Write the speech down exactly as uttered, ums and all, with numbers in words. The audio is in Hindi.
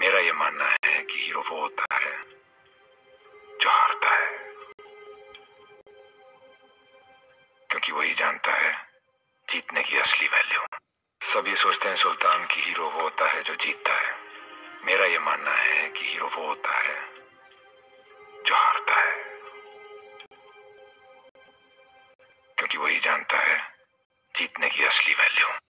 मेरा ये मानना है कि हीरो वो होता है जो हारता है, क्योंकि वही जानता है जीतने की असली वैल्यू। सब ये सोचते हैं सुल्तान कि हीरो वो होता है जो जीतता है। मेरा ये मानना है कि हीरो वो होता है जो हारता है, क्योंकि वही जानता है जीतने की असली वैल्यू।